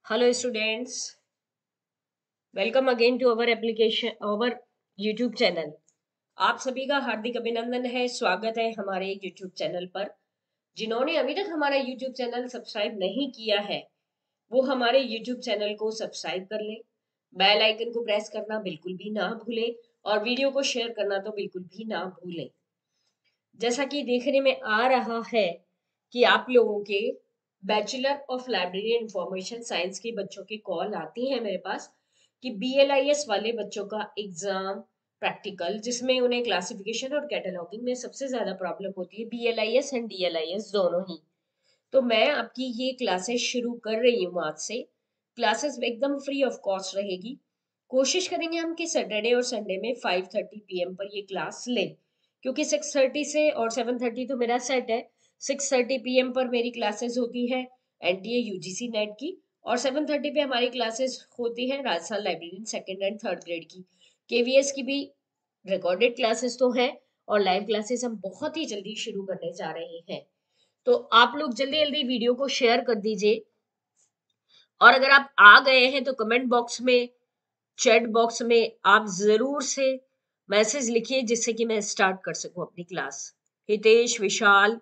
Hello students, welcome again to our YouTube channel. आप सभी का हार्दिक अभिनंदन है, स्वागत है हमारे YouTube चैनल पर। जिन्होंने अभी तक हमारा YouTube चैनल सब्सक्राइब नहीं किया है वो हमारे YouTube चैनल को सब्सक्राइब कर लें, बेल आइकन को प्रेस करना बिल्कुल भी ना भूलें और वीडियो को शेयर करना तो बिल्कुल भी ना भूलें। जैसा कि देखने में आ रहा है कि आप लोगों के bachelor of library information science के बच्चों की कॉल आती है मेरे पास कि BLIS वाले बच्चों का एग्जाम प्रैक्टिकल, जिसमें उन्हें क्लासिफिकेशन और कैटलॉगिंग में सबसे ज्यादा प्रॉब्लम होती है, BLIS एंड DLIS दोनों ही। तो मैं आपकी ये क्लासेस शुरू कर रही हूँ आज से। क्लासेस एकदम फ्री ऑफ कॉस्ट रहेगी। कोशिश करेंगे हम कि सैटरडे और संडे में 5:30 PM पर ये क्लास लें, क्योंकि 6:30 से और 7:30 तो मेरा सेट है। 6:30 PM पर मेरी क्लासेस होती है NTA UGC नेट की, और 7:30 पे हमारी क्लासेस होती है Rajasthan library second and third grade की। KVS की भी रिकॉर्डेड क्लासेस तो है और लाइव क्लासेस हम बहुत ही जल्दी शुरू करने जा रहे हैं। तो आप लोग जल्दी जल्दी वीडियो को शेयर कर दीजिए, और अगर आप आ गए हैं तो कमेंट बॉक्स में, चैट बॉक्स में आप जरूर से मैसेज लिखिए जिससे कि मैं स्टार्ट कर सकूं अपनी class. Hitesh, Vishal,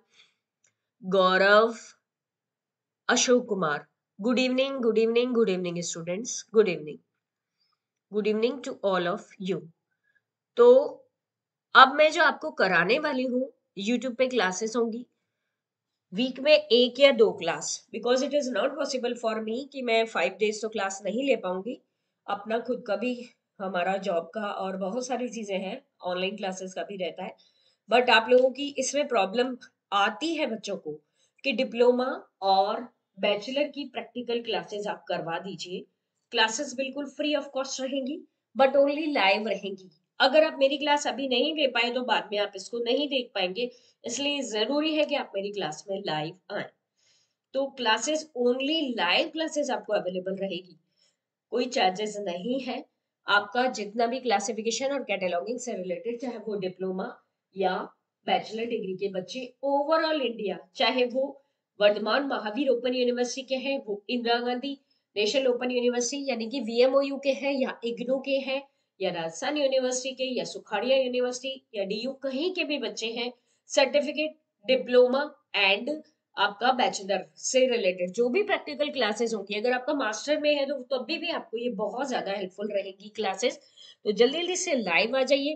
Gaurav, Ashok Kumar, good evening, good evening, good evening students, good evening, good evening to all of you. तो अब मैं जो आपको कराने वाली हूँ, यूट्यूब पे क्लासेस होंगी वीक में 1 या 2 class, because it is not possible for me कि मैं 5 days तो क्लास नहीं ले पाऊंगी। अपना खुद का भी, हमारा जॉब का और बहुत सारी चीजें हैं, ऑनलाइन क्लासेस का भी रहता है। बट आप लोगों की इसमें प्रॉब्लम आती है बच्चों को कि डिप्लोमा और बैचलर की प्रैक्टिकल क्लासेस आप करवा दीजिए। क्लासेस बिल्कुल फ्री ऑफ कॉस्ट रहेंगी, बट ओनली लाइव रहेंगी। अगर आप मेरी क्लास अभी नहीं ले पाए तो बाद में आप इसको नहीं देख पाएंगे, इसलिए जरूरी है कि आप मेरी क्लास में लाइव आए। तो क्लासेस ओनली लाइव क्लासेस आपको अवेलेबल रहेगी, कोई चार्जेस नहीं है। आपका जितना भी क्लासिफिकेशन और कैटलॉगिंग से रिलेटेड, चाहे वो डिप्लोमा या बैचलर डिग्री के बच्चे ओवरऑल इंडिया, चाहे वो वर्धमान महावीर ओपन यूनिवर्सिटी के हैं, वो Indira Gandhi national open university यानी कि VMOU के हैं, या इग्नू के हैं, या राजस्थान यूनिवर्सिटी के, या सुखाड़िया यूनिवर्सिटी या DU, कहीं के भी बच्चे हैं, सर्टिफिकेट, डिप्लोमा एंड आपका बैचलर से रिलेटेड जो भी प्रैक्टिकल क्लासेस होंगी, अगर आपका मास्टर में है तो तब भी आपको ये बहुत ज्यादा हेल्पफुल रहेगी क्लासेस। तो जल्दी जल्दी से लाइव आ जाइए,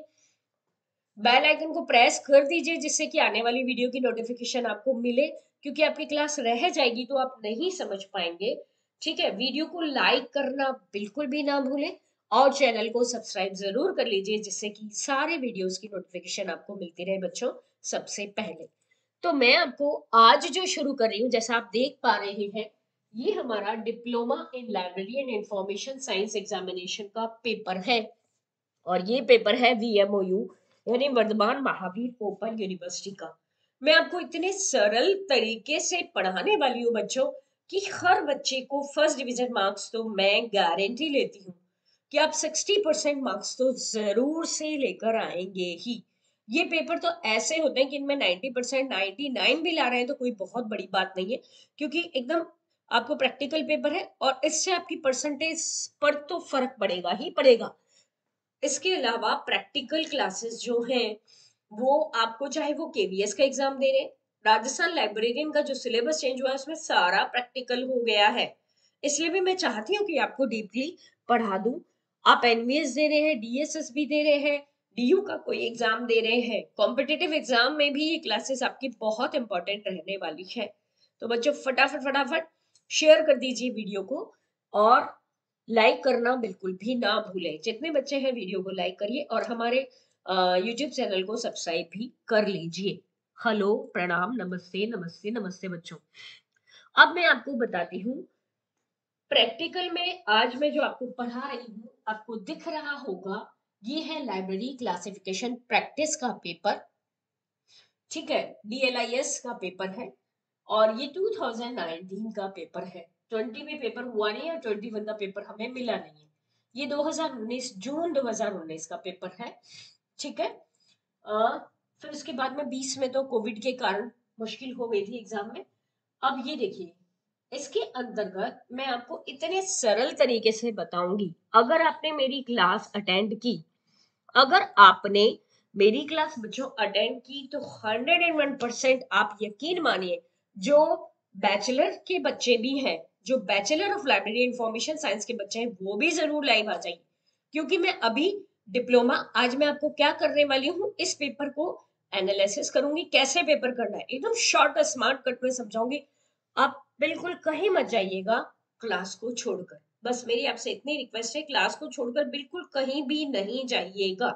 बेल आइकन को प्रेस कर दीजिए जिससे कि आने वाली वीडियो की नोटिफिकेशन आपको मिले, क्योंकि आपकी क्लास रह जाएगी तो आप नहीं समझ पाएंगे। ठीक है, वीडियो को लाइक करना बिल्कुल भी ना भूलें और चैनल को सब्सक्राइब जरूर कर लीजिए जिससे कि सारे वीडियोस की नोटिफिकेशन आपको मिलती रहे बच्चों सबसे पहले। तो मैं आपको आज जो शुरू कर रही हूँ, जैसा आप देख पा रहे हैं, ये हमारा diploma in library and information science examination का पेपर है, और ये पेपर है VMOU यानी वर्धमान महावीर ओपन यूनिवर्सिटी का। मैं आपको इतने सरल तरीके से पढ़ाने वाली हूँ बच्चों कि हर बच्चे को फर्स्ट डिवीजन मार्क्स तो मैं गारंटी लेती हूँ कि आप 60% मार्क्स तो जरूर से लेकर आएंगे ही। ये पेपर तो ऐसे होते हैं कि इनमें 90%, 99 भी ला रहे हैं तो कोई बहुत बड़ी बात नहीं है, क्योंकि एकदम आपको प्रैक्टिकल पेपर है और इससे आपकी परसेंटेज पर तो फर्क पड़ेगा ही पड़ेगा। इसके अलावा प्रैक्टिकल क्लासेस जो हैं वो आपको, चाहे वो KVS का एग्जाम दे रहे हैं, राजस्थान लाइब्रेरियन का जो सिलेबस चेंज हुआ है उसमें सारा प्रैक्टिकल हो गया है, इसलिए भी मैं चाहती हूँ कि आपको डीपली पढ़ा दूं। आप NVS दे रहे हैं, DSS भी दे रहे हैं, DU का कोई एग्जाम दे रहे हैं, कॉम्पिटिटिव एग्जाम में भी ये क्लासेस आपकी बहुत इंपॉर्टेंट रहने वाली है। तो बच्चों फटाफट फटाफट शेयर कर दीजिए वीडियो को, और लाइक करना बिल्कुल भी ना भूलें। जितने बच्चे हैं वीडियो को लाइक करिए और हमारे YouTube चैनल को सब्सक्राइब भी कर लीजिए। हेलो, प्रणाम, नमस्ते नमस्ते नमस्ते बच्चों। अब मैं आपको बताती हूँ प्रैक्टिकल में आज मैं जो आपको पढ़ा रही हूँ, आपको दिख रहा होगा, ये है लाइब्रेरी क्लासिफिकेशन प्रैक्टिस का पेपर। ठीक है, DLIS का पेपर है और ये 2019 का पेपर है। 20 में पेपर हुआ नहीं है, 21 का पेपर हमें मिला नहीं है। ये 2019 जून 2019 का पेपर है। ठीक है, फिर उसके बाद में 20 में तो कोविड के कारण मुश्किल हो गई थी एग्जाम में। अब ये देखिए, इसके अंतर्गत मैं आपको इतने सरल तरीके से बताऊंगी, अगर आपने मेरी क्लास अटेंड की, अगर आपने मेरी क्लास बच्चों अटेंड की तो 101% आप यकीन मानिए, जो बैचलर के बच्चे भी हैं, जो bachelor of library information science के बच्चे हैं, वो भी जरूर लाइव आ जाइए। क्योंकि मैं अभी डिप्लोमा, आज मैं आपको क्या करने वाली हूँ, इस पेपर को एनालिसिस करूंगी, कैसे पेपर करना है, एकदम शॉर्ट और स्मार्ट कट में समझाऊंगी। आप बिल्कुल कहीं मत जाइएगा क्लास को छोड़कर, बस मेरी आपसे इतनी रिक्वेस्ट है, क्लास को छोड़कर बिल्कुल कहीं भी नहीं जाइएगा।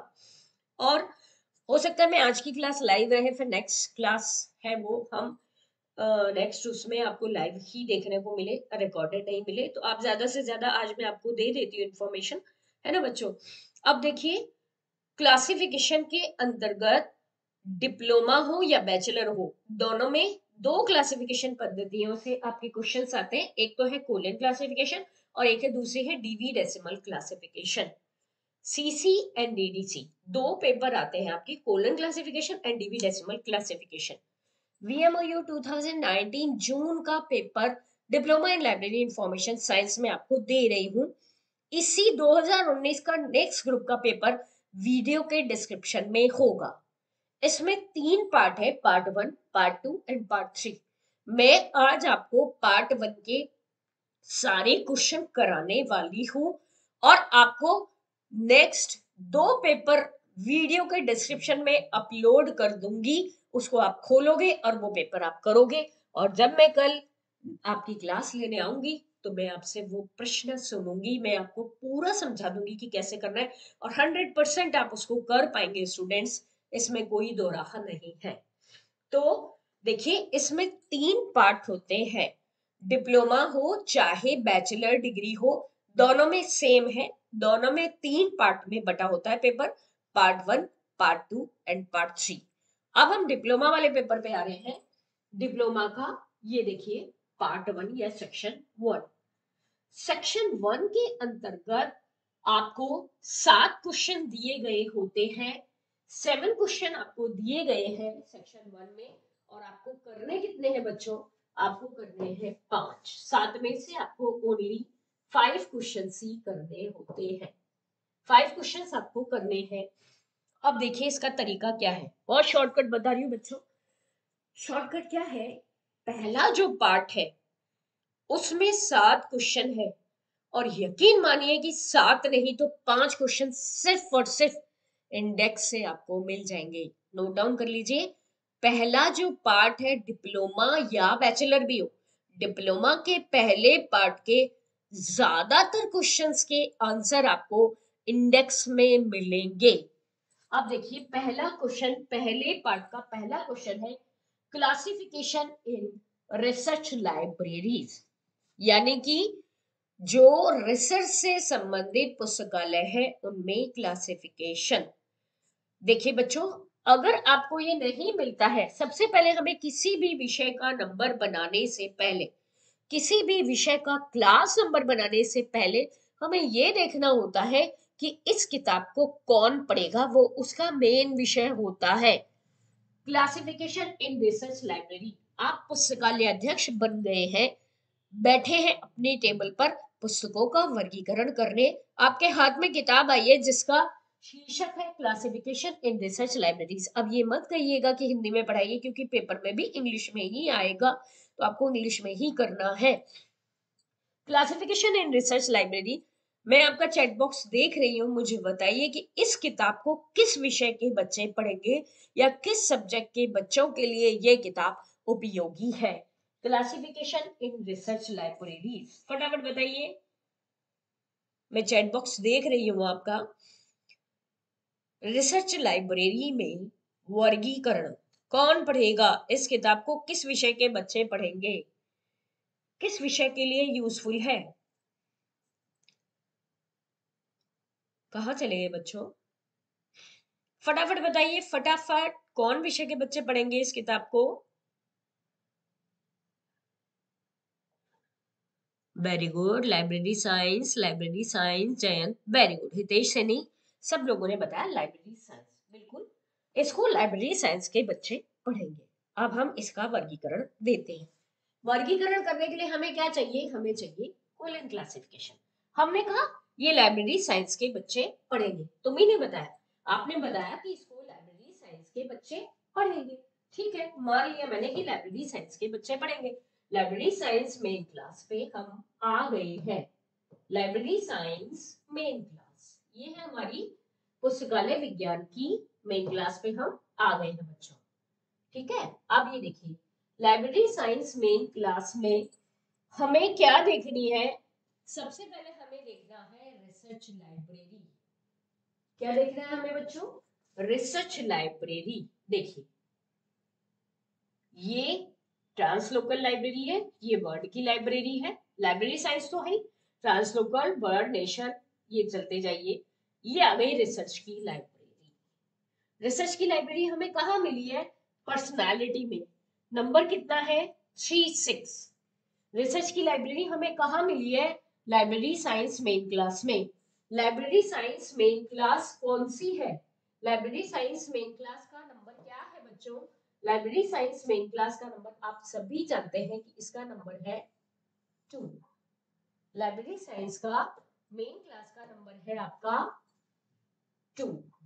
और हो सकता है मैं आज की क्लास लाइव रहे, फिर नेक्स्ट क्लास है वो हम नेक्स्ट उसमें आपको लाइव ही देखने को मिले, रिकॉर्डेड नहीं मिले, तो आप ज्यादा से ज्यादा आज मैं आपको दे देती हूँ इन्फॉर्मेशन, है ना बच्चों। अब देखिए, क्लासिफिकेशन के अंतर्गत डिप्लोमा हो या बैचलर हो, दोनों में दो क्लासिफिकेशन पद्धतियों से आपके क्वेश्चंस आते हैं। एक तो है कोलन क्लासिफिकेशन और एक है दूसरी है Dewey decimal classification. CC and DDC दो पेपर आते हैं आपकी, colon classification and Dewey decimal classification. VMOU 2019 जून का paper diploma in library information science में आपको दे रही हूँ। इसी 2019 का नेक्स्ट ग्रुप का पेपर वीडियो के डिस्क्रिप्शन में होगा। इसमें 3 पार्ट है, पार्ट 1, पार्ट 2 एंड पार्ट 3। मैं आज आपको पार्ट 1 के सारे क्वेश्चन कराने वाली हूं और आपको नेक्स्ट 2 पेपर वीडियो के डिस्क्रिप्शन में अपलोड कर दूंगी, उसको आप खोलोगे और वो पेपर आप करोगे। और जब मैं कल आपकी क्लास लेने आऊंगी तो मैं आपसे वो प्रश्न सुनूंगी, मैं आपको पूरा समझा दूंगी कि कैसे करना है, और 100% आप उसको कर पाएंगे स्टूडेंट्स, इसमें कोई दो राह नहीं है। तो देखिए, इसमें 3 पार्ट होते हैं, डिप्लोमा हो चाहे बैचलर डिग्री हो, दोनों में सेम है, दोनों में 3 पार्ट में बटा होता है paper, part 1, part 2 and part 3। अब हम डिप्लोमा वाले पेपर पे आ रहे हैं। डिप्लोमा का ये देखिए, पार्ट 1 या सेक्शन 1। सेक्शन 1 के अंतर्गत आपको 7 क्वेश्चन दिए गए होते हैं, 7 क्वेश्चन आपको दिए गए हैं सेक्शन 1 में, और आपको करने कितने हैं बच्चों, आपको करने हैं 5। 7 में से आपको ओनली 5 क्वेश्चन ही करने होते हैं, 5 क्वेश्चन आपको करने हैं। अब देखिए इसका तरीका क्या है, बहुत शॉर्टकट बता रही हूँ बच्चों। शॉर्टकट क्या है, पहला जो पार्ट है उसमें 7 क्वेश्चन है, और यकीन मानिए कि 7 नहीं तो 5 क्वेश्चन सिर्फ और सिर्फ इंडेक्स से आपको मिल जाएंगे। नोट डाउन कर लीजिए, पहला जो पार्ट है डिप्लोमा या बैचलर भी हो, डिप्लोमा के पहले पार्ट के ज्यादातर क्वेश्चंस के आंसर आपको इंडेक्स में मिलेंगे। अब देखिए पहला क्वेश्चन, पहले पार्ट का पहला क्वेश्चन है क्लासिफिकेशन इन रिसर्च लाइब्रेरीज, यानी कि जो रिसर्च से संबंधित पुस्तकालय है उनमें क्लासिफिकेशन। देखिए बच्चों, अगर आपको ये नहीं मिलता है, सबसे पहले हमें किसी भी विषय का नंबर बनाने से पहले, किसी भी विषय का क्लास नंबर बनाने से पहले हमें ये देखना होता है कि इस किताब को कौन पढ़ेगा, वो उसका मेन विषय होता है। क्लासिफिकेशन इन रिसर्च लाइब्रेरी, आप पुस्तकालय अध्यक्ष बन गए हैं, बैठे हैं अपनी टेबल पर पुस्तकों का वर्गीकरण करने, आपके हाथ में किताब आई है जिसका शीर्षक है क्लासिफिकेशन इन रिसर्च लाइब्रेरीज। अब ये मत कहिएगा कि हिंदी में पढ़ाइए, क्योंकि पेपर में भी इंग्लिश में ही आएगा, तो आपको इंग्लिश में ही करना है। क्लासिफिकेशन इन रिसर्च लाइब्रेरी, मैं आपका चैट बॉक्स देख रही हूँ, मुझे बताइए कि इस किताब को किस विषय के बच्चे पढ़ेंगे या किस सब्जेक्ट के बच्चों के लिए ये किताब उपयोगी है। क्लासिफिकेशन इन रिसर्च लाइब्रेरीज, फटाफट बताइए, मैं चैट बॉक्स देख रही हूँ आपका। रिसर्च लाइब्रेरी में वर्गीकरण, कौन पढ़ेगा इस किताब को, किस विषय के बच्चे पढ़ेंगे, किस विषय के लिए यूजफुल है। कहाँ चले गए बच्चों, फटाफट बताइए, फटाफट, कौन विषय के बच्चे पढ़ेंगे इस किताब को। Very good, library science, library science Jayant, very good, Hitesh Saini, सब लोगों ने बताया लाइब्रेरी साइंस, बिल्कुल इसको लाइब्रेरी साइंस के बच्चे पढ़ेंगे। अब हम इसका वर्गीकरण देते हैं। वर्गीकरण करने के लिए हमें क्या चाहिए, हमें चाहिए कोलन क्लासिफिकेशन। हमने कहा ये लाइब्रेरी साइंस के बच्चे पढ़ेंगे, तुम्ही ने बताया, आपने बताया कि इसको लाइब्रेरी साइंस के बच्चे पढ़ेंगे। ठीक है, मान लिया मैंने कि लाइब्रेरी साइंस के बच्चे पढ़ेंगे। लाइब्रेरी साइंस मेन क्लास पे हम आ गए हैं। लाइब्रेरी साइंस मेन क्लास, ये है हमारी पुस्तकालय विज्ञान की मेन क्लास पे हम आ गए हैं बच्चों। ठीक है, अब ये देखिए लाइब्रेरी साइंस मेन क्लास में हमें क्या देखनी है, सबसे पहले हमें देखना है रिसर्च लाइब्रेरी। क्या देखना है हमें बच्चों, रिसर्च लाइब्रेरी। देखिए ये ट्रांसलोकल लाइब्रेरी है, ये वर्ड की लाइब्रेरी है, लाइब्रेरी साइंस तो है, ट्रांसलोकल, वर्ड, नेशन, ये चलते जाइए। ये आ गई रिसर्च की लाइब्रेरी। रिसर्च की लाइब्रेरी हमें कहाँ मिली है, पर्सनालिटी में। नंबर कितना है, 36। रिसर्च की लाइब्रेरी हमें कहाँ मिली है, लाइब्रेरी साइंस मेन क्लास में। लाइब्रेरी साइंस मेन क्लास कौन सी है, लाइब्रेरी साइंस मेन क्लास का नंबर क्या है बच्चों, लाइब्रेरी साइंस मेन क्लास का नंबर आप सभी जानते हैं कि इसका नंबर है 2। लाइब्रेरी साइंस का मेन क्लास का नंबर है आपका 2,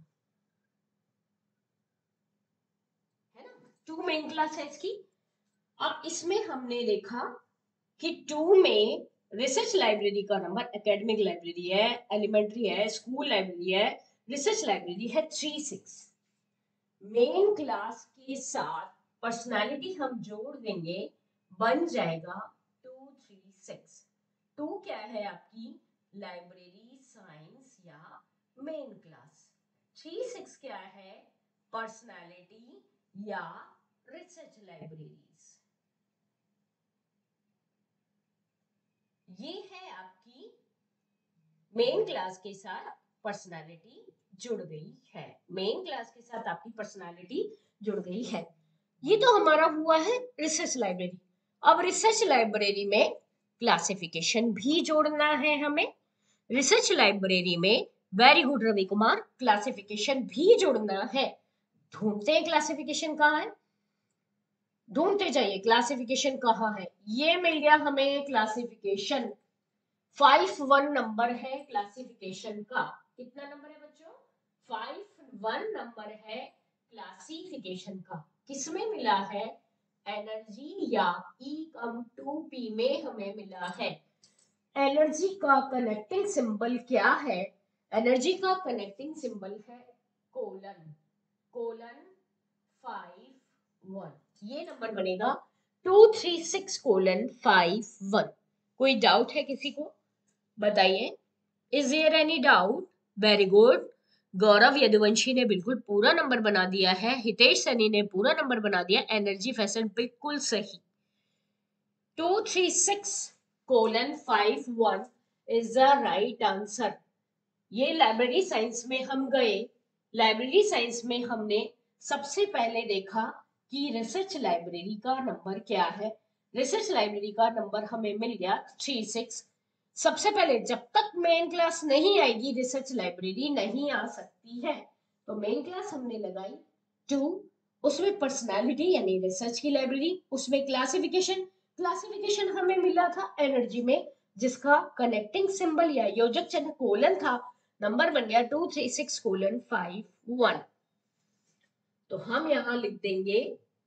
है ना, 2 मेन क्लास है इसकी। अब इसमें हमने देखा कि 2 में रिसर्च लाइब्रेरी का नंबर, एकेडमिक लाइब्रेरी है, एलिमेंट्री है, स्कूल लाइब्रेरी है, रिसर्च लाइब्रेरी है 36। मेन क्लास के साथ पर्सनालिटी हम जोड़ देंगे, बन जाएगा 236। 2 क्या है आपकी लाइब्रेरी साइंस या मेन क्लास, 36 क्या है पर्सनालिटी या रिसर्च लाइब्रेरीज। ये है आपकी मेन क्लास के साथ पर्सनालिटी जुड़ गई है, मेन क्लास के साथ आपकी पर्सनालिटी जुड़ गई है। ये तो हमारा हुआ है रिसर्च लाइब्रेरी। अब रिसर्च लाइब्रेरी में क्लासिफिकेशन भी जोड़ना है हमें। रिसर्च लाइब्रेरी में very good Ravi Kumar, classification भी जोड़ना है। ढूंढते हैं क्लासिफिकेशन कहाँ है, ढूंढते जाइए क्लासिफिकेशन कहाँ है। ये मिल गया हमें क्लासिफिकेशन, 51 नंबर है क्लासिफिकेशन का। कितना नंबर है बच्चों, 51 नंबर है क्लासिफिकेशन का। किसमें मिला है, एनर्जी या E⁻²P में हमें मिला है। एनर्जी का कनेक्टिंग सिंबल क्या है, एनर्जी का कनेक्टिंग सिंबल है कोलन, कोलन 51, ये नंबर बनेगा 236:51। कोई डाउट है किसी को, बताइए, is there any doubt. Very good, Gaurav Yaduvanshi ने बिल्कुल पूरा नंबर बना दिया है, हितेश सैनी ने पूरा नंबर बना दिया, एनर्जी फैशन बिल्कुल सही। 236:51 इज द राइट आंसर। ये लाइब्रेरी साइंस में हम गए, लाइब्रेरी साइंस में हमने सबसे पहले देखा कि रिसर्च लाइब्रेरी का नंबर क्या है। रिसर्च लाइब्रेरी का नंबर हमें मिल गया 36। सबसे पहले जब तक मेन क्लास नहीं आएगी रिसर्च लाइब्रेरी नहीं आ सकती है, तो मेन क्लास हमने लगाई 2, उसमें पर्सनालिटी यानी रिसर्च की लाइब्रेरी, उसमें क्लासिफिकेशन, क्लासिफिकेशन हमें मिला था एनर्जी में, जिसका कनेक्टिंग सिंबल या योजक चिन्ह कोलन था, नंबर बन गया 236:51। तो हम यहां लिख देंगे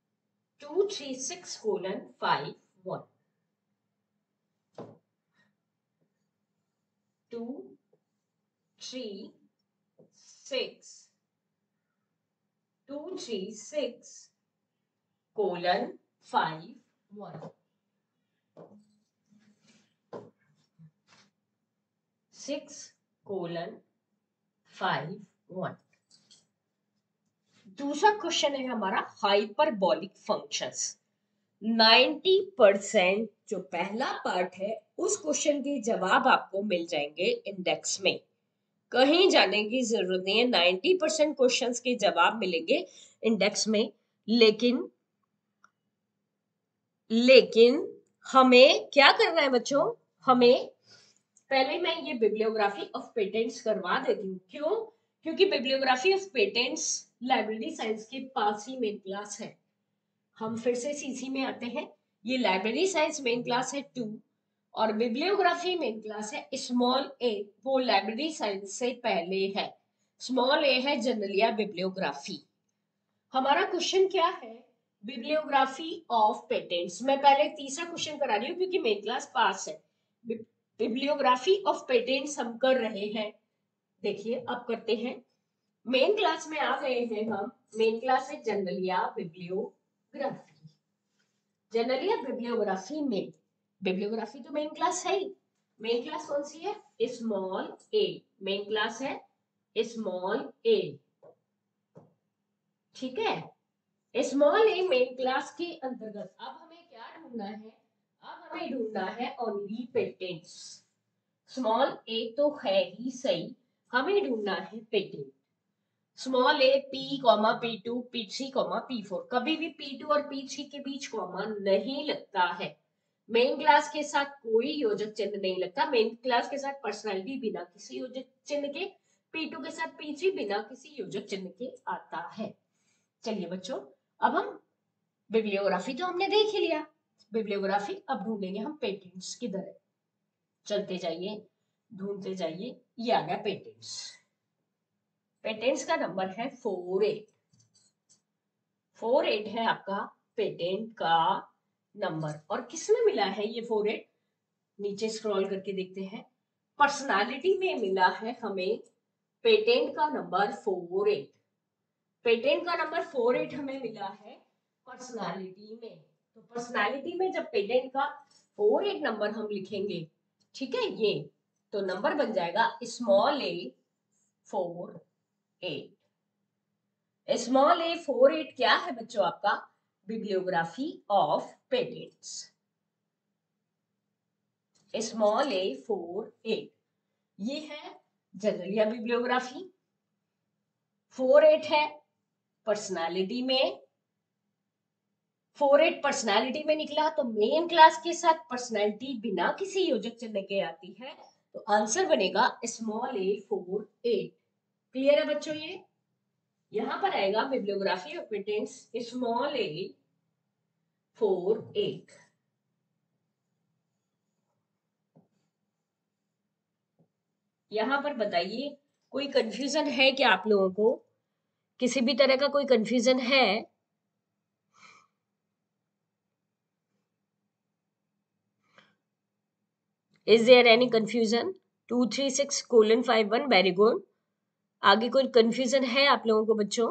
236:51, 236:51, 6:51। दूसरा क्वेश्चन है हमारा हाइपरबॉलिक फंक्शंस। 90% जो पहला पार्ट है उस क्वेश्चन के जवाब आपको मिल जाएंगे इंडेक्स में, कहीं जाने की जरूरत नहीं है। 90% क्वेश्चंस के जवाब मिलेंगे इंडेक्स में। लेकिन हमें क्या करना है बच्चों, हमें पहले मैं ये बिब्लियोग्राफी ऑफ पेटेंट्स करवा देती हूँ। क्यों, क्योंकि bibliography of patents library science के पास ही मेन क्लास है। हम फिर से सीसी में आते हैं, ये लाइब्रेरी साइंस मेन क्लास है 2 और बिब्लियोग्राफी मेन क्लास है स्मॉल ए, वो लाइब्रेरी साइंस से पहले है। स्मॉल ए है जनरल या बिब्लियोग्राफी। हमारा क्वेश्चन क्या है, बिब्लियोग्राफी ऑफ पेटेंट्स। मैं पहले तीसरा क्वेश्चन करा रही हूँ क्योंकि मेन क्लास पास है। बिब्लियोग्राफी ऑफ पेटेंट्स हम कर रहे हैं। देखिए अब करते हैं। मेन क्लास में आ गए हैं हम। मेन क्लास है जनरल या बिब्लियोग्राफी। जनरल या बिब्लियोग्राफी में, बिब्लियोग्राफी तो मेन क्लास है ही। मेन क्लास कौन सी है, स्मॉल ए। मेन क्लास है स्मॉल ए, ठीक है। स्मॉल ए मेन क्लास के अंतर्गत अब हमें क्या ढूंढना है, अब हमें ढूंढना है ओनली पेटेंट्स। स्मॉल ए तो है ही सही, हमें ढूंढना है patent. Small A P comma P2 P3 comma P4। कभी भी P2 और P3 के बीच कॉमा नहीं लगता है। मेन क्लास के साथ कोई योजक चिन्ह नहीं लगता। मेन क्लास के साथ पर्सनालिटी बिना किसी योजक चिन्ह के, P2 के साथ P3 बिना किसी योजक चिन्ह के आता है। चलिए बच्चों, अब हम बिब्लियोग्राफी तो हमने देख ही लिया। बिब्लियोग्राफी अब ढूंढेंगे हम पेटेंट्स किधर है। चलते जाइए, ढूंढते जाइए। ये आ गया पेटेंट्स। पेटेंट्स का नंबर है 48। 48 है आपका पेटेंट का नंबर। और किसमें मिला है ये 48, नीचे स्क्रॉल करके देखते हैं। पर्सनालिटी में मिला है हमें पेटेंट का नंबर 48। पेटेंट का नंबर 48 हमें मिला है पर्सनालिटी में। तो पर्सनालिटी में जब पेटेंट का 48 नंबर हम लिखेंगे, ठीक है, ये तो नंबर बन जाएगा स्मॉल ए 48। स्मॉल ए 48 क्या है बच्चों आपका, bibliography of patents. Small A 48 ये है जनरल या बिब्लियोग्राफी। 48 है पर्सनालिटी में। 48 पर्सनालिटी में निकला तो मेन क्लास के साथ पर्सनालिटी बिना किसी योजक चिन्ह के आती है, तो आंसर बनेगा स्मॉल ए 48। क्लियर है बच्चों? ये यहां पर आएगा bibliography of patents small A 48। यहां पर बताइए कोई कंफ्यूजन है क्या आप लोगों को? किसी भी तरह का कोई कंफ्यूजन है? Is there any confusion? 236:51 very good. आगे कोई कंफ्यूजन है आप लोगों को बच्चों?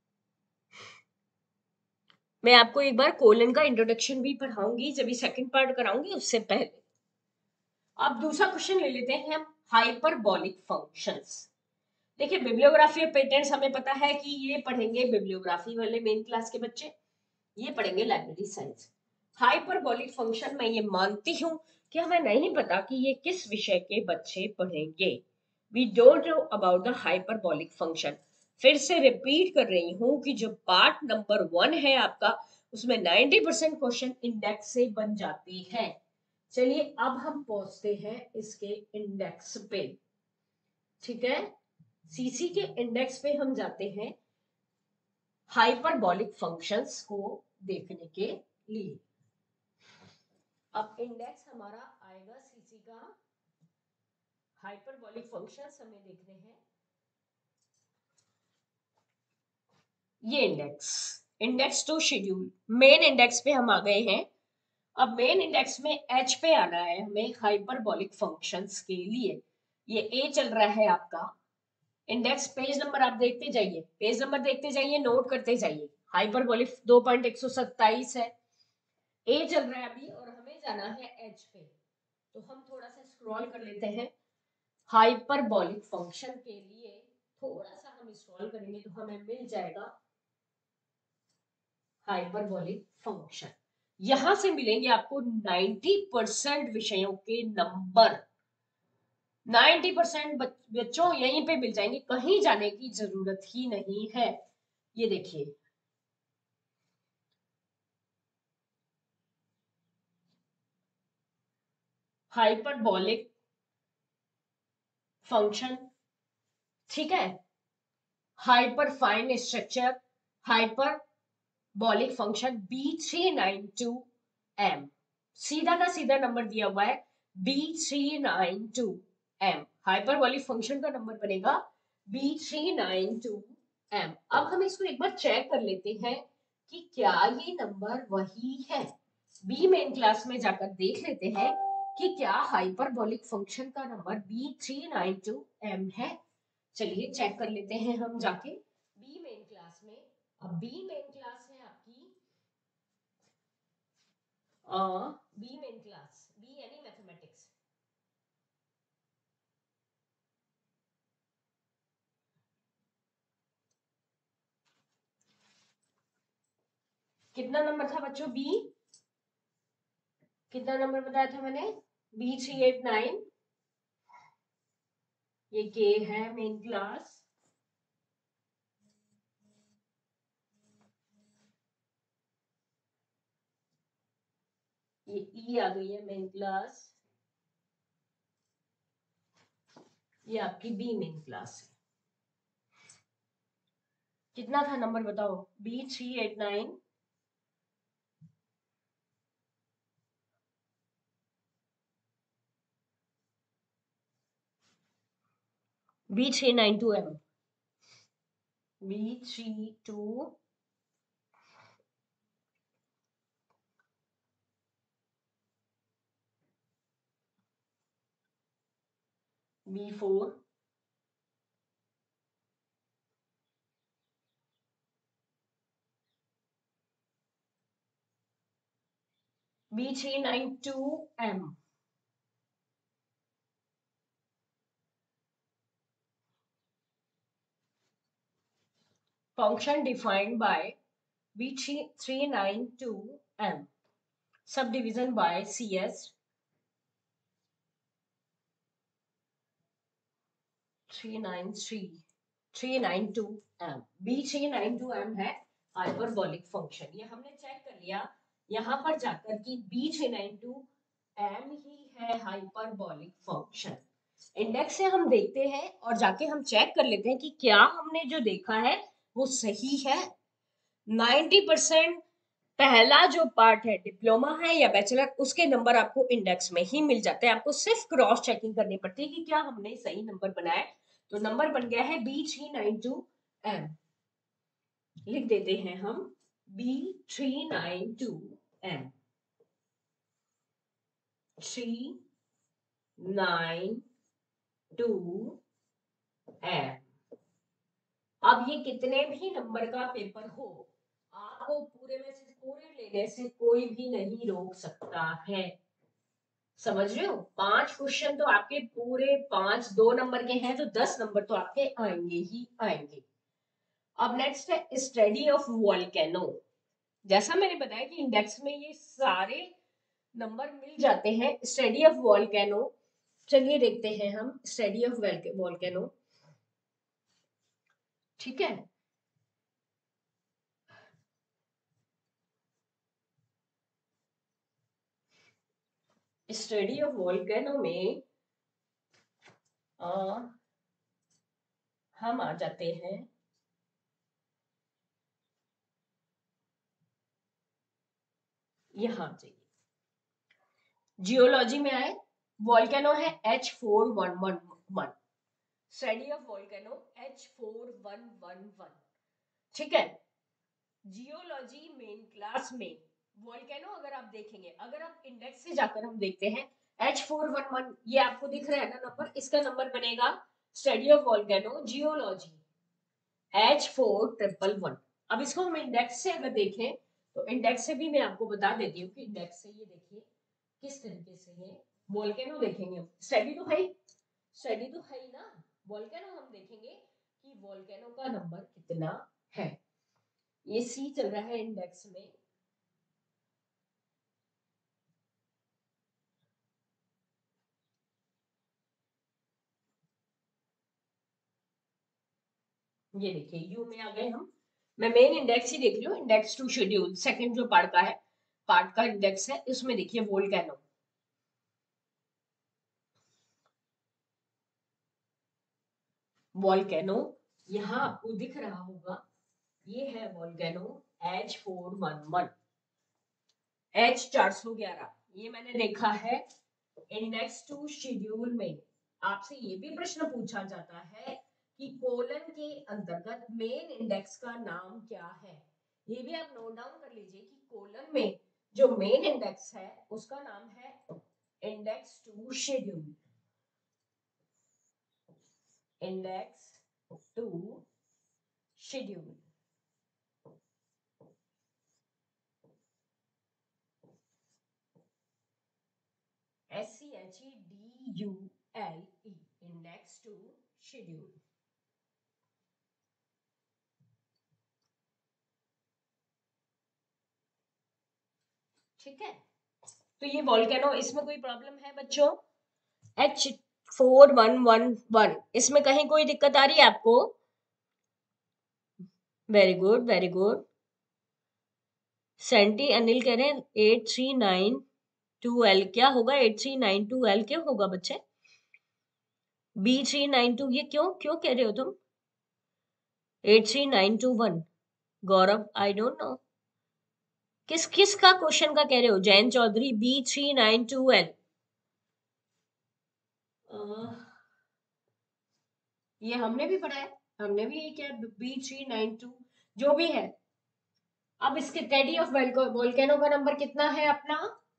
मैं आपको एक बार कोलन का इंट्रोडक्शन भी पढ़ाऊंगी, जब भी सेकंड पार्ट कराऊंगी उससे पहले। अब दूसरा क्वेश्चन ले लेते हैं हम, हाइपरबॉलिक फंक्शंस। देखिए बिब्लियोग्राफी ऑफ पेटेंट्स हमें पता है कि ये पढ़ेंगे बिब्लियोग्राफी वाले मेन क्लास के बच्चे, ये पढ़ेंगे लाइब्रेरी साइंस। हाइपरबॉलिक फंक्शन मैं ये मानती हूँ कि हमें नहीं पता कि ये किस विषय के बच्चे पढ़ेंगे। We don't know about the hyperbolic function. फिर से रिपीट कर रही हूँ कि जो पार्ट नंबर 1 है आपका, उसमें 90% क्वेश्चन इंडेक्स से बन जाते हैं। चलिए अब हम पहुंचते हैं इसके इंडेक्स पे, ठीक है। सीसी के इंडेक्स पे हम जाते हैं हाइपरबॉलिक फंक्शंस को देखने के लिए। अब इंडेक्स हमारा आएगा सीसी का, हाइपरबॉलिक फंक्शंस हमें देखने हैं। ये index to schedule, main index पे हम आ गए हैं। अब मेन इंडेक्स में एच पे आना है हमें हाइपरबॉलिक फंक्शंस के लिए। ये ए चल रहा है आपका इंडेक्स। पेज नंबर आप देखते जाइए, पेज नंबर देखते जाइए, नोट करते जाइए। हाइपरबॉलिक 2.127 है, ए चल रहा है अभी और हमें जाना है एच पे। तो हम थोड़ा सा स्क्रॉल कर लेते हैं। हाइपरबॉलिक फंक्शन के लिए थोड़ा सा हम स्क्रॉल करेंगे तो हमें मिल जाएगा हाइपरबोलिक फंक्शन। यहां से मिलेंगे आपको 90% विषयों के नंबर। 90% बच्चों यहीं पे मिल जाएंगे, कहीं जाने की जरूरत ही नहीं है। ये देखिए हाइपरबोलिक फंक्शन, ठीक है। Hyper fine structure, hyperbolic function B392 M, सीधा का सीधा नंबर दिया हुआ है B392M, हाइपरबॉलिक फंक्शन का नंबर बनेगा B392M। अब हम इसको एक बार चेक कर लेते हैं कि क्या ये नंबर वही है। बी मेन क्लास में जाकर देख लेते हैं कि क्या हाइपरबॉलिक फंक्शन का नंबर B392M है। चलिए चेक कर लेते हैं हम जाके बी मेन क्लास में। अब बी मेन क्लास है आपकी बी मेन क्लास, बी यानी मैथमेटिक्स। कितना नंबर था बच्चों बी, कितना नंबर बताया था मैंने, B389। ये के है मेन क्लास, ये ई आ गई है मेन क्लास, ये आपकी बी मेन क्लास है। कितना था नंबर बताओ, B389, B392M, B32 B4 B392M। Function defined by B392M, subdivision by CS 392M। B392M है हाइपरबॉलिक फंक्शन, ये हमने चेक कर लिया यहाँ पर जाकर कि B392M ही है हाइपरबॉलिक फंक्शन। इंडेक्स से हम देखते हैं और जाके हम चेक कर लेते हैं कि क्या हमने जो देखा है वो सही है। 90% पहला जो पार्ट है डिप्लोमा है या बैचलर, उसके नंबर आपको इंडेक्स में ही मिल जाते हैं। आपको सिर्फ क्रॉस चेकिंग करनी पड़ती है कि क्या हमने सही नंबर बनाया। तो नंबर बन गया है B392M, लिख देते हैं हम B392M 392M। अब ये कितने भी नंबर का पेपर हो, आपको पूरे में से पूरे लेने से कोई भी नहीं रोक सकता है। समझ रहे हो, 5 क्वेश्चन तो आपके पूरे 5 2 नंबर के हैं, तो 10 नंबर तो आपके आएंगे ही आएंगे। अब नेक्स्ट है स्टडी ऑफ वोल्केनो। जैसा मैंने बताया कि इंडेक्स में ये सारे नंबर मिल जाते हैं। स्टडी ऑफ वोल्केनो, चलिए देखते हैं हम स्टडी ऑफ वोल्केनो। ठीक है, स्टडी ऑफ वोल्केनो में हम आ जाते हैं यहां से, जियोलॉजी में आए, वोल्केनो है H4111, study of volcano H4111। ठीक है, जियोलॉजी मेन क्लास में वोल्केनो अगर आप देखेंगे, अगर आप इंडेक्स से जाकर हम देखते हैं H411, ये आपको दिख रहा है ना नंबर, इसका नंबर बनेगा study of volcano geology H4111। अब इसको हम इंडेक्स से अगर देखें तो इंडेक्स से भी मैं आपको बता देती हूँ कि इंडेक्स से ये देखिए किस तरीके से ये वोल्केनो देखेंगे। स्टडी तो है, स्टडी तो है ही ना, वोल्केनो हम देखेंगे कि वोल्केनो का नंबर कितना है। ये सी चल रहा है इंडेक्स में, ये देखिए यू में आ गए हम। मैं मेन इंडेक्स ही देख लूं, इंडेक्स टू शेड्यूल सेकंड जो पार्ट का है, पार्ट का इंडेक्स है, उसमें देखिए वोल्केनो, वोल्केनो यहाँ आपको दिख रहा होगा, ये है वोल्केनो H411। H411 ये मैंने देखा है इंडेक्स टू शेड्यूल में। आपसे ये भी प्रश्न पूछा जाता है कि कोलन के अंतर्गत मेन इंडेक्स का नाम क्या है। ये भी आप नोट डाउन कर लीजिए कि कोलन में जो मेन इंडेक्स है उसका नाम है index to schedule. Index to schedule. SCHEDULE index to schedule. ठीक है, तो ये वोल्केनो, इसमें कोई प्रॉब्लम है बच्चों? H4111 इसमें कहीं कोई दिक्कत आ रही है आपको? Very good very good. सेंटी अनिल कह रहे हैं 8392L क्या होगा? 8392L क्या होगा बच्चे? B392 ये क्यों क्यों कह रहे हो तुम? 83921 गौरव आई डोंट नो किस किस का क्वेश्चन का कह रहे हो? जैन चौधरी B392L ये हमने भी पढ़ा है, हमने भी ये क्या B392 जो भी है। अब इसके टेडी ऑफ वोल्केनो का नंबर कितना है अपना?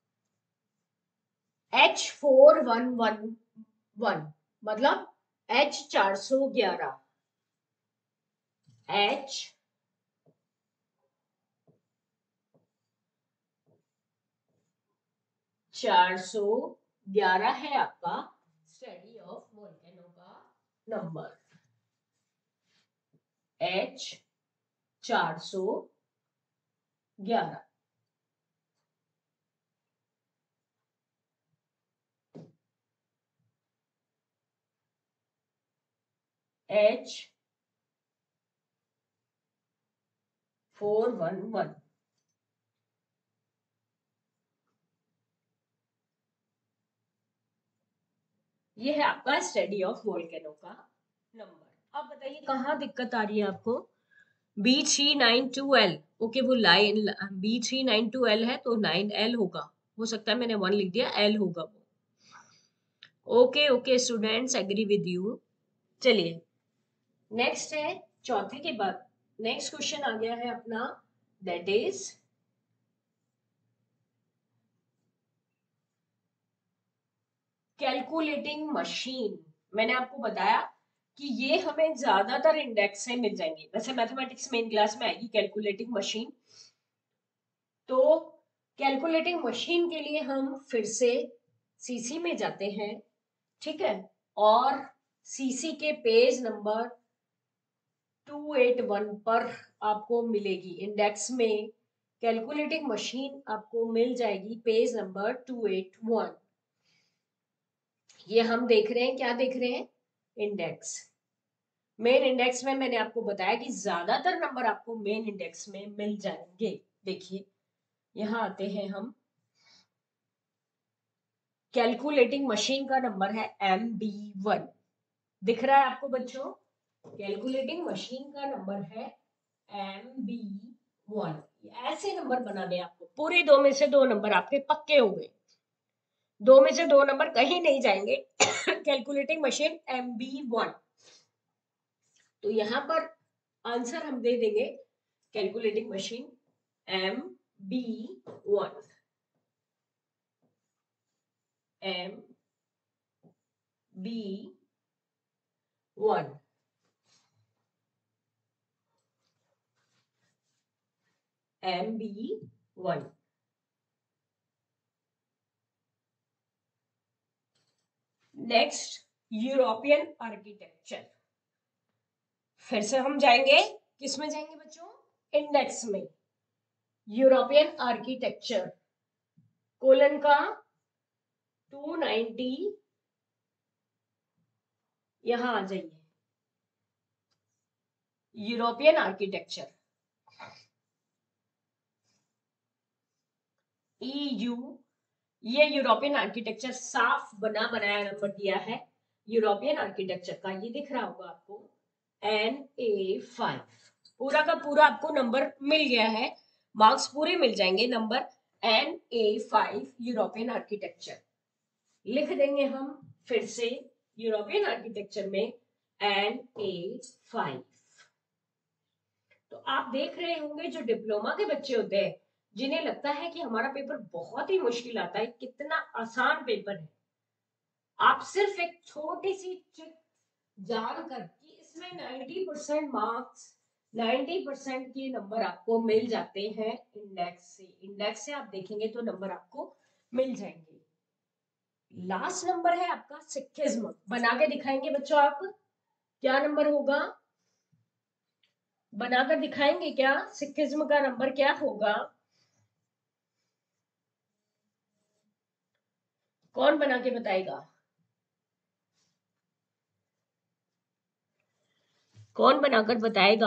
H4111 मतलब H411 H411 है आपका स्टडी ऑफ वोल्केनो का नंबर। H411 H411 ये है आपका स्टडी ऑफ वोल्केनो का नंबर। अब बताइए कहाँ दिक्कत आ रही है आपको? B392L ओके, वो लाइन B392L है तो 9L होगा, हो सकता है मैंने 1 लिख दिया, L होगा वो। Okay okay students, agree with you. चलिए नेक्स्ट है चौथे के बाद नेक्स्ट क्वेश्चन आ गया है अपना, दैट इज कैलकुलेटिंग मशीन। मैंने आपको बताया कि ये हमें ज्यादातर इंडेक्स से मिल जाएंगे, वैसे मैथमेटिक्स मेन क्लास में आएगी कैलकुलेटिंग मशीन। तो कैलकुलेटिंग मशीन के लिए हम फिर से सीसी में जाते हैं, ठीक है, और सीसी के पेज नंबर 281 पर आपको मिलेगी इंडेक्स में कैलकुलेटिंग मशीन, आपको मिल जाएगी पेज नंबर 281। ये हम देख रहे हैं, क्या देख रहे हैं? इंडेक्स। मेन इंडेक्स में मैंने आपको बताया कि ज्यादातर नंबर आपको मेन इंडेक्स में मिल जाएंगे। देखिए यहां आते हैं हम, कैलकुलेटिंग मशीन का नंबर है MB1, दिख रहा है आपको बच्चों? कैलकुलेटिंग मशीन का नंबर है MB1। ऐसे नंबर बनाने आपको, पूरे 2 में से 2 नंबर आपके पक्के हो गए, 2 में से 2 नंबर कहीं नहीं जाएंगे। कैलकुलेटिंग मशीन MB1, तो यहां पर आंसर हम दे देंगे calculating machine MB1। MB1 MB1। Next European architecture. फिर से हम जाएंगे, किसमें जाएंगे बच्चों? इंडेक्स में। यूरोपियन आर्किटेक्चर कोलन का 290, यहां आ जाइए। यूरोपियन आर्किटेक्चर EU, ये यूरोपियन आर्किटेक्चर साफ बना बनाया नंबर दिया है यूरोपियन आर्किटेक्चर का, ये दिख रहा होगा आपको NA5। पूरा का पूरा आपको नंबर मिल गया है, मार्क्स पूरे मिल जाएंगे, नंबर NA5 यूरोपियन आर्किटेक्चर लिख देंगे हम फिर से यूरोपियन आर्किटेक्चर में NA5। तो आप देख रहे होंगे जो डिप्लोमा के बच्चे होते हैं जिन्हें लगता है कि हमारा पेपर बहुत ही मुश्किल आता है, कितना आसान पेपर है, आप सिर्फ एक छोटी सी ट्रिक जानकर कि इसमें 90% मार्क्स 90% के नंबर आपको मिल जाते हैं इंडेक्स से आप देखेंगे तो नंबर आपको मिल जाएंगे। लास्ट नंबर है आपका सिक्किज्म, बना के दिखाएंगे बच्चों आप क्या नंबर होगा, बनाकर दिखाएंगे क्या सिक्किज्म का नंबर क्या होगा, कौन बना के बताएगा, कौन बनाकर बताएगा।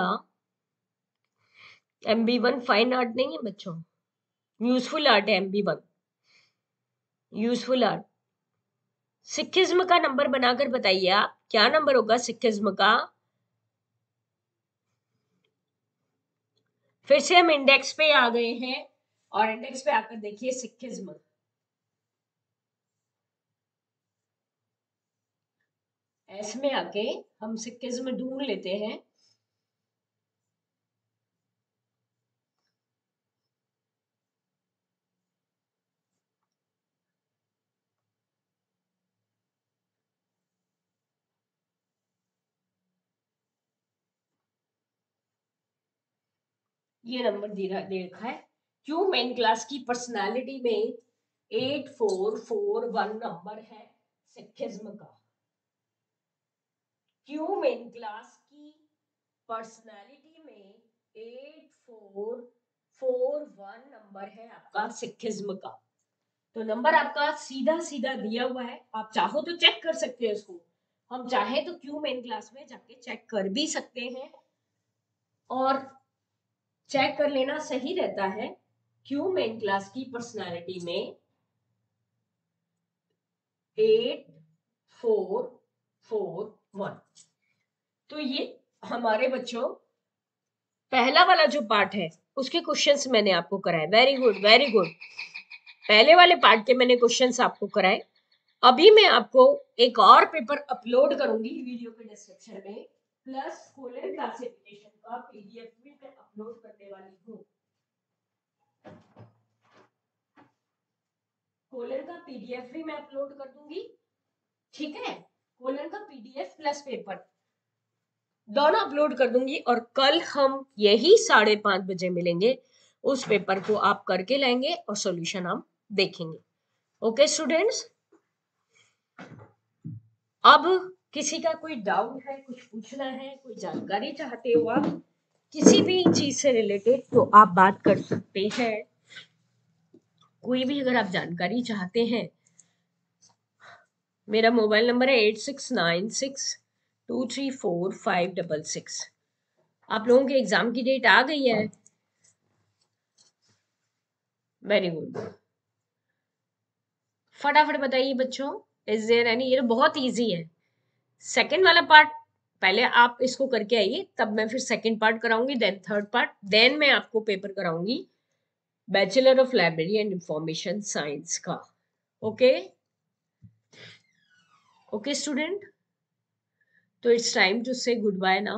MB1 फाइन आर्ट नहीं है बच्चों, यूजफुल आर्ट है MB1, यूजफुल आर्ट। सिक्किज्म का नंबर बनाकर बताइए आप क्या नंबर होगा सिक्किज्म का। फिर से हम इंडेक्स पे आ गए हैं और इंडेक्स पे आकर देखिए सिक्किज्म, एस में आके हम सिक्किज्म ढूंढ लेते हैं। ये नंबर दे रखा है क्यों मेन क्लास की पर्सनालिटी में 8441 नंबर है सिक्किज्म का। क्यों मेन क्लास की पर्सनालिटी में 8441 नंबर है आपका सिक्किज्म का। तो नंबर आपका सीधा सीधा दिया हुआ है, आप चाहो तो चेक कर सकते हैं इसको, हम चाहे तो क्यू मेन क्लास में जाके चेक कर भी सकते हैं और चेक कर लेना सही रहता है। क्यू मेन क्लास की पर्सनालिटी में 8441। तो ये हमारे बच्चों पहला वाला जो पार्ट है उसके क्वेश्चंस मैंने आपको कराए, वेरी गुड वेरी गुड, पहले वाले पार्ट के मैंने क्वेश्चंस आपको कराए। अभी मैं आपको एक और पेपर अपलोड करूंगी वीडियो के डिस्क्रिप्शन में, प्लस कोलन क्लासिफिकेशन का PDF भी मैं अपलोड करने वाली हूँ। कोलन का PDF भी मैं अपलोड कर दूंगी, ठीक है, कोलन का PDF प्लस पेपर दोनों अपलोड कर दूंगी और कल हम यही 5:30 बजे मिलेंगे, उस पेपर को आप करके लाएंगे और सॉल्यूशन हम देखेंगे। ओके स्टूडेंट्स, अब किसी का कोई डाउट है, कुछ पूछना है, कोई जानकारी चाहते हो आप किसी भी चीज से रिलेटेड तो आप बात कर सकते हैं। कोई भी अगर आप जानकारी चाहते हैं, मेरा मोबाइल नंबर है 8696234566। आप लोगों के एग्जाम की डेट आ गई है, वेरी गुड, फटाफट बताइए बच्चों, इज देयर एनी, ये तो बहुत इजी है। सेकंड वाला पार्ट पहले आप इसको करके आइए, तब मैं फिर सेकंड पार्ट कराऊंगी, देन थर्ड पार्ट, देन मैं आपको पेपर कराऊंगी bachelor of library and information science का। ओके ओके स्टूडेंट, तो it's time to say good bye now.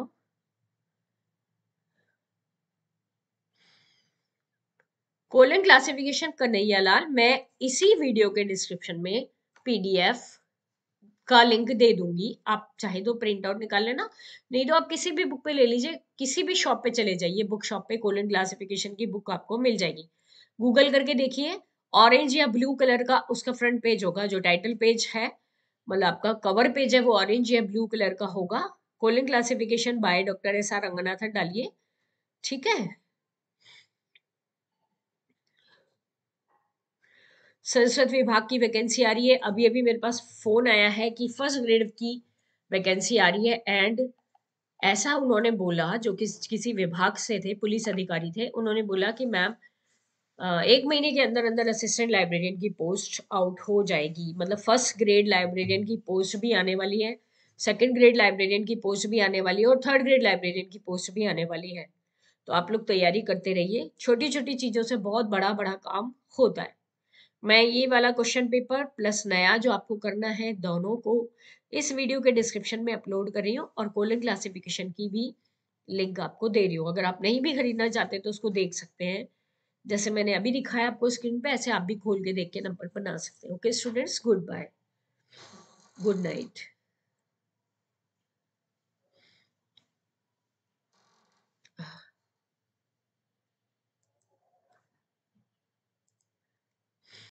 Colon classification Kanhaiya Lal, मैं इसी वीडियो के डिस्क्रिप्शन में PDF का लिंक दे दूंगी, आप चाहे तो प्रिंट आउट निकाल लेना, नहीं तो आप किसी भी बुक पे ले लीजिए, किसी भी शॉप पे चले जाइए, बुक शॉप पे कोलन क्लासिफिकेशन की बुक आपको मिल जाएगी, गूगल करके देखिए, ऑरेंज या ब्लू कलर का उसका फ्रंट पेज होगा, जो टाइटल पेज है मतलब आपका कवर पेज है वो ऑरेंज या ब्लू कलर का होगा, colon classification by doctor SR Ranganathan डालिए, ठीक है। संस्कृत विभाग की वैकेंसी आ रही है, अभी अभी मेरे पास फोन आया है कि फर्स्ट ग्रेड की वैकेंसी आ रही है, एंड ऐसा उन्होंने बोला, जो किसी विभाग से थे, पुलिस अधिकारी थे, उन्होंने बोला कि मैम 1 महीने के अंदर अंदर असिस्टेंट लाइब्रेरियन की पोस्ट आउट हो जाएगी, मतलब फर्स्ट ग्रेड लाइब्रेरियन की पोस्ट भी आने वाली है, सेकंड ग्रेड लाइब्रेरियन की पोस्ट भी आने वाली है और थर्ड ग्रेड लाइब्रेरियन की पोस्ट भी आने वाली है। तो आप लोग तैयारी करते रहिए, छोटी छोटी चीजों से बहुत बड़ा बड़ा काम होता है। मैं ये वाला क्वेश्चन पेपर प्लस नया जो आपको करना है दोनों को इस वीडियो के डिस्क्रिप्शन में अपलोड कर रही हूँ, और कोलन क्लासिफिकेशन की भी लिंक आपको दे रही हूँ। अगर आप नहीं भी खरीदना चाहते तो उसको देख सकते हैं, जैसे मैंने अभी दिखाया आपको स्क्रीन पे, ऐसे आप भी खोल के देख के नंबर बना सकते हैं। Okay students, good bye, good night.